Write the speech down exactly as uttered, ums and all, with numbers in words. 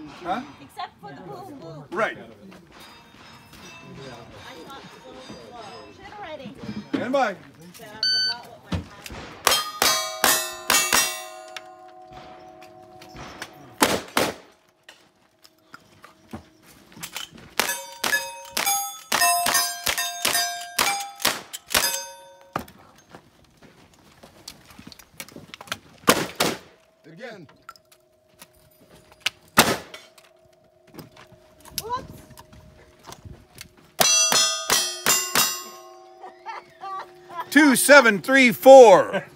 Huh? Except for the boom boom. Right. I thought a little slow. Shit already. Stand by. Said I forgot what my time Again. Whoops. Two, seven, three, four.